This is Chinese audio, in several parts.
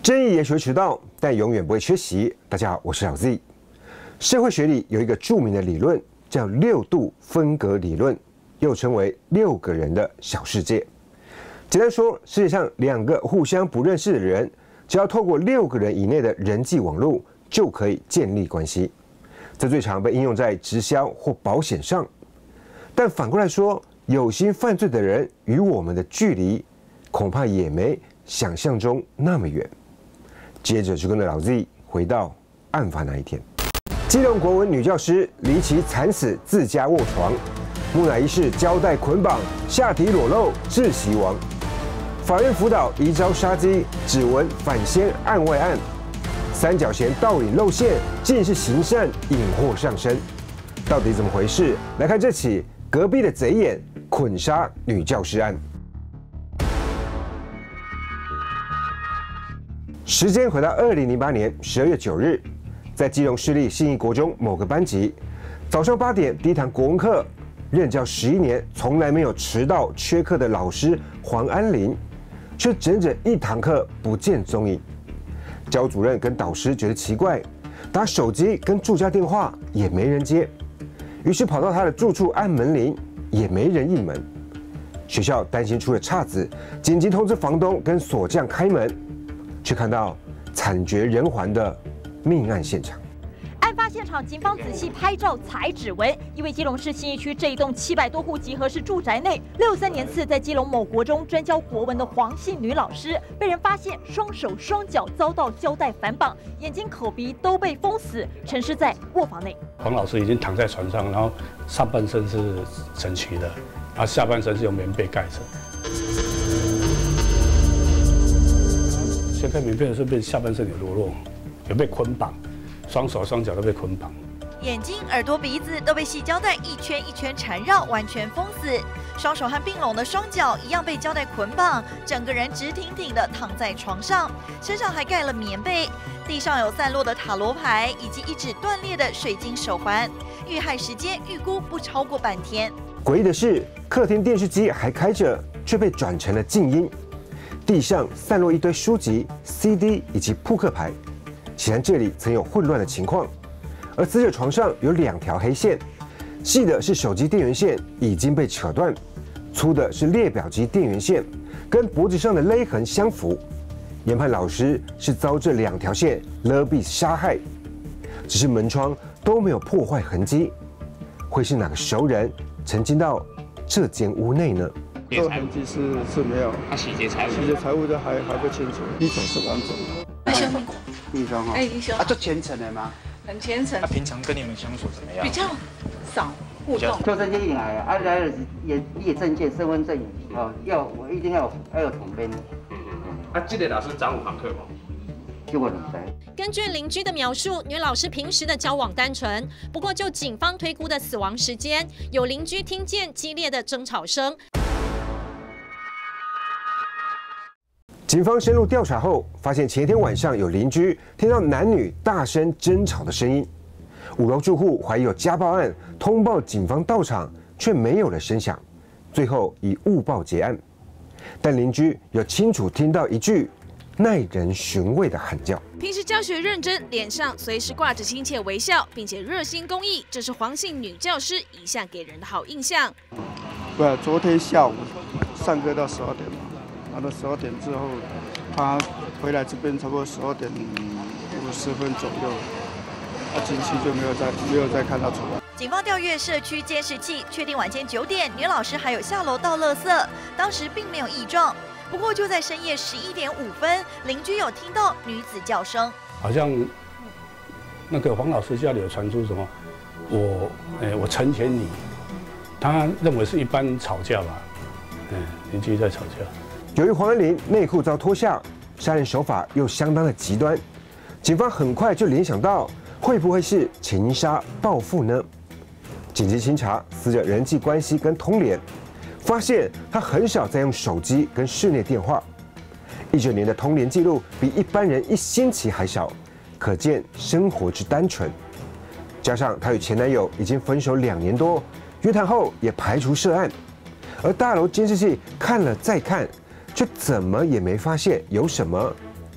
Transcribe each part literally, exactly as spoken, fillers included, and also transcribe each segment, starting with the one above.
争议也许会迟到，但永远不会缺席。大家好，我是老 Z。社会学里有一个著名的理论，叫六度分隔理论，又称为六个人的小世界。简单说，世界上两个互相不认识的人，只要透过六个人以内的人际网络，就可以建立关系。这最常被应用在直销或保险上。但反过来说，有心犯罪的人与我们的距离，恐怕也没想象中那么远。接着就跟着老 Z 回到案发那一天，基隆国文女教师离奇惨死自家卧床，木乃伊是胶带捆绑，下体裸露窒息亡。法院辅导移招杀机，指纹反先案外案。三角弦盗领露馅，竟是行善引祸上身，到底怎么回事？来看这起隔壁的贼眼捆杀女教师案。时间回到二零零八年十二月九日，在基隆市立信义国中某个班级，早上八点第一堂国文课，任教十一年从来没有迟到缺课的老师黄安林，却整整一堂课不见踪影。教主任跟导师觉得奇怪，打手机跟住家电话也没人接，于是跑到他的住处按门铃，也没人应门。学校担心出了岔子，紧急通知房东跟锁匠开门，却看到惨绝人寰的命案现场。 案发现场，警方仔细拍照采指纹，因为基隆市信义区这一栋七百多户集合式住宅内，六三年次在基隆某国中专教国文的黄姓女老师，被人发现双手双脚遭到胶带反绑，眼睛口鼻都被封死，沉尸在卧房内。 黄老师已经躺在床上，然后上半身是整齐的，然后下半身是用棉被盖着。掀开棉被的时候，下半身有裸露，有被捆绑。双手双脚都被捆绑， 眼睛、耳朵、鼻子都被细胶带一圈一圈缠绕，完全封死。双手和并拢的双脚一样被胶带捆绑，整个人直挺挺地躺在床上，身上还盖了棉被。地上有散落的塔罗牌以及一指断裂的水晶手环。遇害时间预估不超过半天。 诡异的是，客厅电视机还开着，却被转成了静音。地上散落一堆书籍、C D 以及扑克牌。显然这里曾有混乱的情况，而死者床上有两条黑线，细的是手机电源线已经被扯断，粗的是列表机电源线，跟脖子上的勒痕相符。研判老师是遭这两条线勒毙杀害，只是门窗都没有破坏痕迹，会是哪个熟人曾进到这间屋内呢？ 这痕迹是是没有，他洗劫财物，洗劫财物的还还不清楚，一种是完整的。 弟兄， 弟兄哈， 哎，弟兄， 啊，做虔诚的吗？ 很虔诚。 他平常跟你们相处怎么样？ 比较少互动。 就这些进来啊，来了也列证件、身份证哦，要我一定要有要有统编。嗯嗯嗯。 啊，这个老师找五堂课吗？ 结果怎么根据邻居的描述，女老师平时的交往单纯。不过，就警方推估的死亡时间，有邻居听见激烈的争吵声。 警方深入调查后，发现前一天晚上有邻居听到男女大声争吵的声音。五楼住户怀疑有家暴案，通报警方到场，却没有了声响，最后以误报结案。但邻居有清楚听到一句耐人寻味的喊叫。 平时教学认真，脸上随时挂着亲切微笑，并且热心公益，这是黄姓女教师一向给人的好印象。 对，昨天下午上课到十二点嘛。到了十二点之后，他回来这边差不多十二点五十分左右，他进去就没有再没有再看到出来。 警方调阅社区监视器，确定晚间九点，女老师还有下楼倒垃圾，当时并没有异状。不过就在深夜十一点五分，邻居有听到女子叫声， 好像那个黄老师家里有传出什么，我哎我成全你，他认为是一般吵架吧，嗯，邻居在吵架。 由于黄安林内裤遭脱下，杀人手法又相当的极端，警方很快就联想到会不会是情杀报复呢？紧急清查死者人际关系跟通联，发现他很少在用手机跟室内电话，一整年的通联记录比一般人一星期还少，可见生活之单纯。加上她与前男友已经分手两年多，约谈后也排除涉案，而大楼监视器看了再看。却怎么也没发现有什么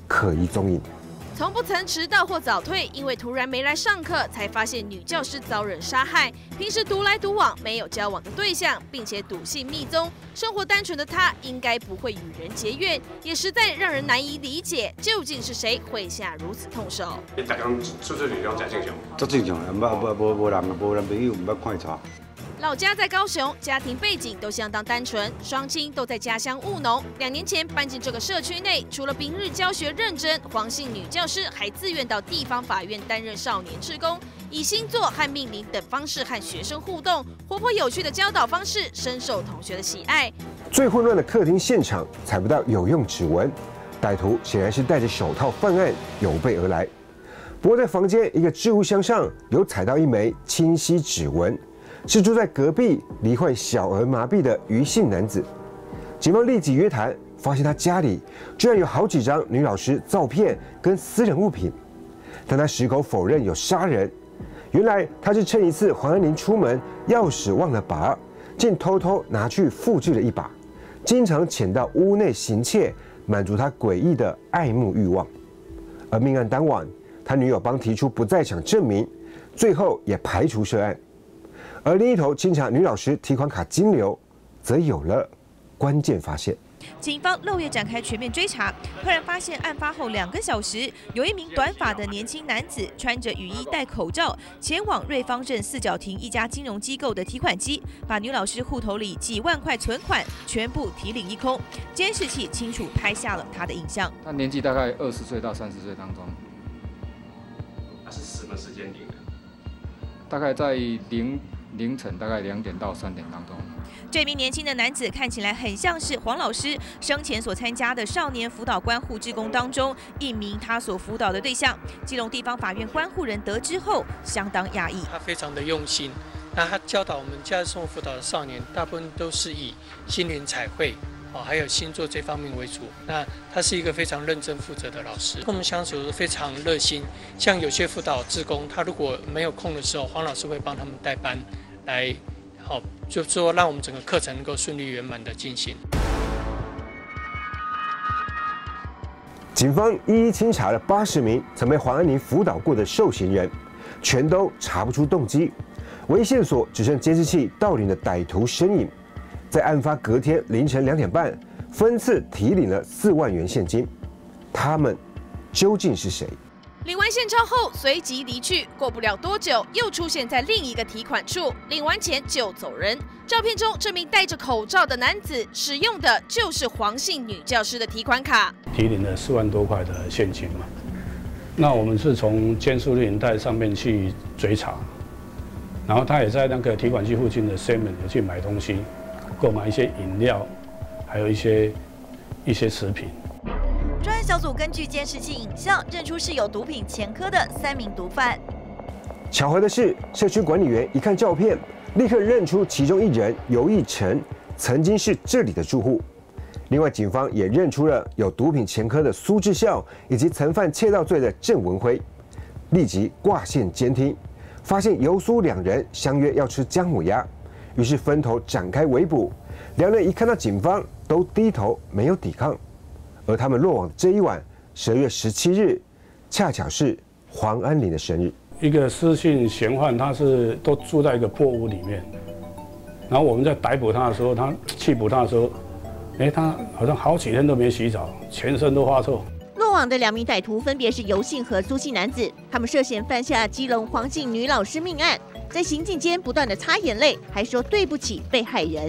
可疑踪影。 从不曾迟到或早退，因为突然没来上课，才发现女教师遭人杀害。平时独来独往，没有交往的对象，并且笃信密宗，生活单纯的她应该不会与人结怨，也实在让人难以理解，究竟是谁会下如此痛手？ 你大家出出旅游真正常？ 足正常，唔捌无无无人无男朋友，唔捌看查。 老家在高雄，家庭背景都相当单纯，双亲都在家乡务农。两年前搬进这个社区内，除了平日教学认真，黄姓女教师还自愿到地方法院担任少年志工，以星座和命令等方式和学生互动，活泼有趣的教导方式深受同学的喜爱。 最混乱的客厅现场，采不到有用指纹，歹徒显然是戴着手套犯案，有备而来。不过在房间一个置物箱上有采到一枚清晰指纹。 是住在隔壁、罹患小儿麻痹的余姓男子。警方立即约谈，发现他家里居然有好几张女老师照片跟私人物品，但他矢口否认有杀人。原来他是趁一次黄安玲出门，钥匙忘了拔，竟偷偷拿去复制了一把，经常潜到屋内行窃，满足他诡异的爱慕欲望。而命案当晚，他女友帮提出不在场证明，最后也排除涉案。 而另一头清查女老师提款卡金流，则有了关键发现。 警方漏夜展开全面追查，突然发现案发后两个小时，有一名短发的年轻男子穿着雨衣、戴口罩，前往瑞芳镇四角亭一家金融机构的提款机，把女老师户头里几万块存款全部提领一空。监视器清楚拍下了他的影像。 他年纪大概二十岁到三十岁当中。 他是什么时间领的？ 大概在零。 凌晨大概两点到三点当中， 这名年轻的男子看起来很像是黄老师生前所参加的少年辅导关护志工当中一名他所辅导的对象。基隆地方法院关护人得知后相当讶异， 他非常的用心，那他教导我们价值生活辅导的少年，大部分都是以心灵彩绘。 哦，还有星座这方面为主。那他是一个非常认真负责的老师，跟我们相处的非常热心。像有些辅导志工，他如果没有空的时候，黄老师会帮他们代班，来，好，就说让我们整个课程能够顺利圆满的进行。 警方一一清查了八十名曾被黄安玲辅导过的受刑人，全都查不出动机，唯一线索只剩监视器盗领的歹徒身影。 在案发隔天凌晨两点半，分次提领了四万元现金。他们究竟是谁？ 领完现钞后随即离去，过不了多久又出现在另一个提款处，领完钱就走人。照片中这名戴着口罩的男子使用的就是黄姓女教师的提款卡， 提领了四万多块的现金嘛。那我们是从监视录影带上面去追查，然后他也在那个提款机附近的 Seven 有去买东西。 购买一些饮料，还有一些一些食品。 专案小组根据监视器影像认出是有毒品前科的三名毒贩。 巧合的是，社区管理员一看照片，立刻认出其中一人尤义成曾经是这里的住户。另外，警方也认出了有毒品前科的苏志孝以及曾犯窃盗罪的郑文辉，立即挂线监听，发现尤苏两人相约要吃姜母鸭。 于是分头展开围捕，两人一看到警方，都低头没有抵抗。而他们落网这一晚，十二月十七日，恰巧是黄安玲的生日。 一个失信嫌犯，他是都住在一个破屋里面，然后我们在逮捕他的时候，他去捕他的时候，哎，他好像好几天都没洗澡，全身都发臭。 落网的两名歹徒分别是尤姓和苏姓男子，他们涉嫌犯下基隆黄姓女老师命案，在行进间不断的擦眼泪，还说对不起被害人。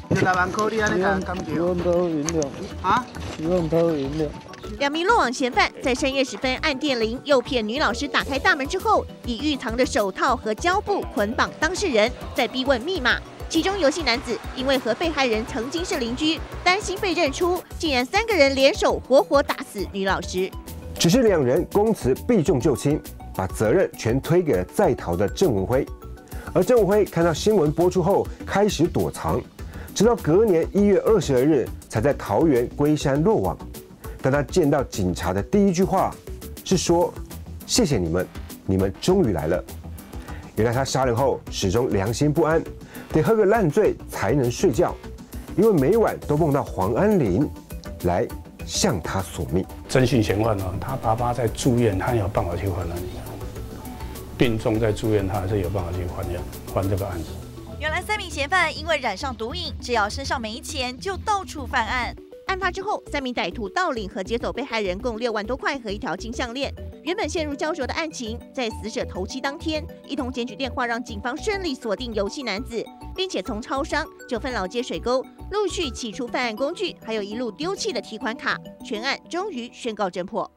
两名落网嫌犯在深夜时分按电铃，诱骗女老师打开大门之后，以预藏的手套和胶布捆绑当事人，再逼问密码。 其中尤姓男子因为和被害人曾经是邻居，担心被认出，竟然三个人联手活活打死女老师。 只是两人供词避重就轻，把责任全推给了在逃的郑文辉。而郑文辉看到新闻播出后，开始躲藏，直到隔年一月二十二日才在桃园龟山落网。但他见到警察的第一句话是说：“谢谢你们，你们终于来了。”原来他杀人后始终良心不安。 得喝个烂醉才能睡觉，因为每晚都梦到黄安玲来向他索命。 征信嫌犯呢，他爸爸在住院，他有办法去还案。病重在住院，他还是有办法去还案，还这个案子。 原来三名嫌犯因为染上毒瘾，只要身上没钱，就到处犯案。 案发之后，三名歹徒盗领和劫走被害人共六万多块和一条金项链。原本陷入焦灼的案情，在死者头七当天，一通检举电话让警方顺利锁定游戏男子，并且从超商、九份老街水沟陆续起出犯案工具，还有一路丢弃的提款卡，全案终于宣告侦破。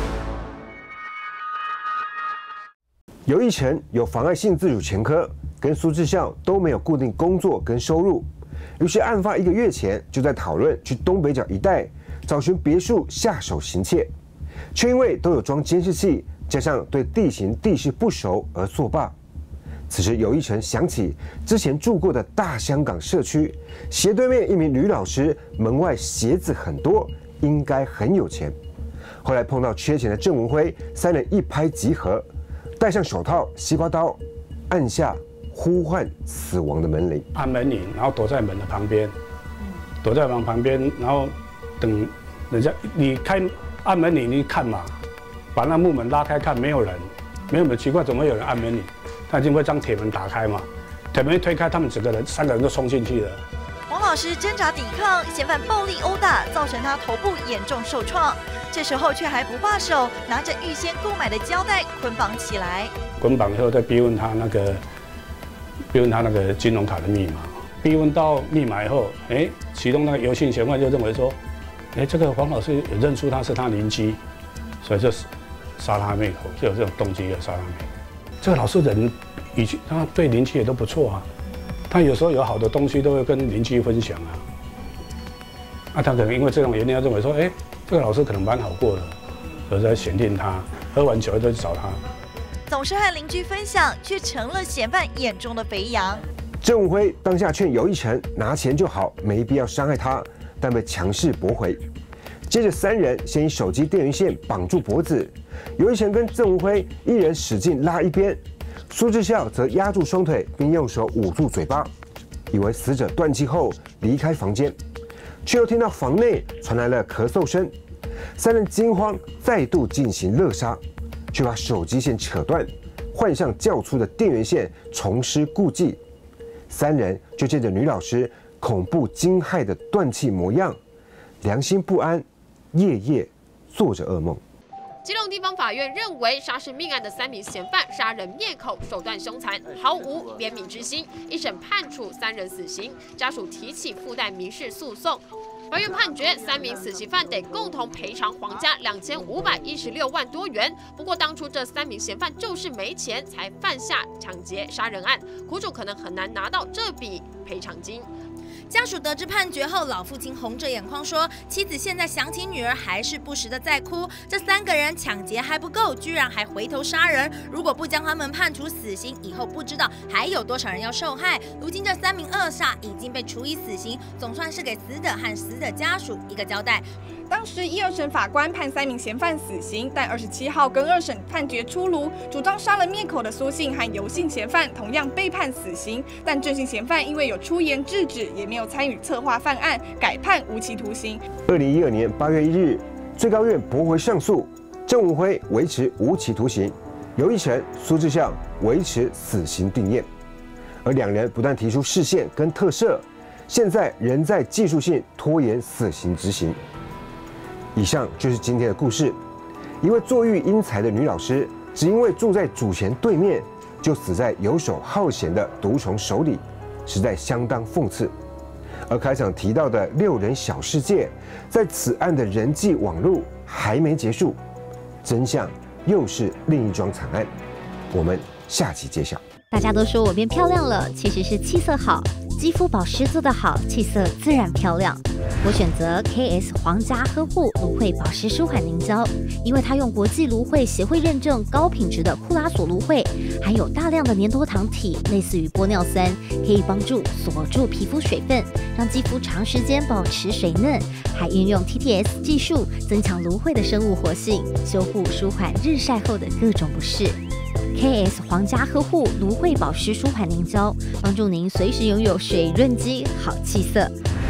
尤一成有妨碍性自主前科，跟苏志孝都没有固定工作跟收入，于是案发一个月前就在讨论去东北角一带找寻别墅下手行窃，却因为都有装监视器，加上对地形地势不熟而作罢。此时尤一成想起之前住过的大香港社区斜对面一名女老师门外鞋子很多，应该很有钱。后来碰到缺钱的郑文辉，三人一拍即合，戴上手套、西瓜刀，按下呼唤死亡的门铃， 按门铃，然后躲在门的旁边，躲在门旁边，然后等人家你开按门铃，你看嘛，把那木门拉开看，没有人，没有人，奇怪，怎么会有人按门铃？他已经会将铁门打开嘛，铁门一推开，他们整个人三个人都冲进去了。 王老师挣扎抵抗，嫌犯暴力殴打，造成他头部严重受创。这时候却还不罢手，拿着预先购买的胶带捆绑起来。 捆绑以后再逼问他那个，逼问他那个金融卡的密码。逼问到密码以后，哎，其中那个游戏嫌犯就认为说，哎，这个黄老师有认出他是他邻居，所以就杀他灭口，就有这种动机要杀他灭口。这个老师人以前他对邻居也都不错啊，他有时候有好的东西都会跟邻居分享啊。啊，他可能因为这种原因，他认为说，哎。这个老师可能蛮好过的，所以在选定他，喝完酒就去找他。 总是和邻居分享，却成了嫌犯眼中的肥羊。 郑文辉当下劝尤一成拿钱就好，没必要伤害他，但被强势驳回。接着三人先以手机电源线绑住脖子，尤一成跟郑文辉一人使劲拉一边，苏志孝则压住双腿，并用手捂住嘴巴，以为死者断气后离开房间。却又听到房内传来了咳嗽声，三人惊慌，再度进行勒杀，却把手机线扯断，换上较粗的电源线，重施故技。三人就见着女老师恐怖惊骇的断气模样，良心不安，夜夜做着噩梦。 基隆地方法院认为，杀人命案的三名嫌犯杀人灭口，手段凶残，毫无怜悯之心，一审判处三人死刑，家属提起附带民事诉讼。法院判决三名死刑犯得共同赔偿皇家两千五百一十六万多元。不过，当初这三名嫌犯就是没钱才犯下抢劫杀人案，苦主可能很难拿到这笔赔偿金。 家属得知判决后，老父亲红着眼眶说：“妻子现在想起女儿，还是不时的在哭。这三个人抢劫还不够，居然还回头杀人。如果不将他们判处死刑，以后不知道还有多少人要受害。如今这三名恶煞已经被处以死刑，总算是给死者和死者家属一个交代。” 当时一、二审法官判三名嫌犯死刑，但二十七号跟二审判决出炉，主张杀人灭口的苏姓和尤姓嫌犯同样被判死刑，但郑姓嫌犯因为有出言制止，也没有参与策划犯案，改判无期徒刑。 二零一二年八月一日，最高院驳回上诉，郑文辉维持无期徒刑，尤一成、苏志孝维持死刑定谳，而两人不但提出释宪跟特赦，现在仍在技术性拖延死刑执行。以上就是今天的故事。一位坐育英才的女老师，只因为住在主嫌对面，就死在游手好闲的毒虫手里，实在相当讽刺。而开场提到的六人小世界，在此案的人际网路还没结束，真相又是另一桩惨案。我们下集揭晓。 大家都说我变漂亮了，其实是气色好，肌肤保湿做得好，气色自然漂亮。我选择 K S 皇家呵护芦荟保湿舒缓凝胶，因为它用国际芦荟协会认证高品质的库拉索芦荟，含有大量的粘多糖体，类似于玻尿酸，可以帮助锁住皮肤水分，让肌肤长时间保持水嫩，还运用 T T S 技术增强芦荟的生物活性，修护舒缓日晒后的各种不适。K S 皇家呵护芦荟保湿舒缓凝胶，帮助您随时拥有水润肌好气色。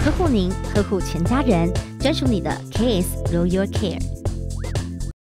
呵护您，呵护全家人，专属你的 K S Royal Care。